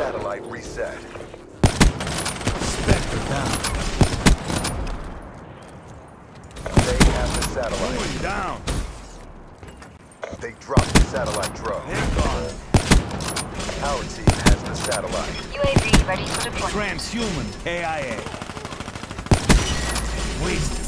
Satellite reset. Spectre down. They have the satellite. Going down. They dropped the satellite drone. They're gone. Our team has the satellite. UAV ready for deployment. Transhuman KIA. Wasted.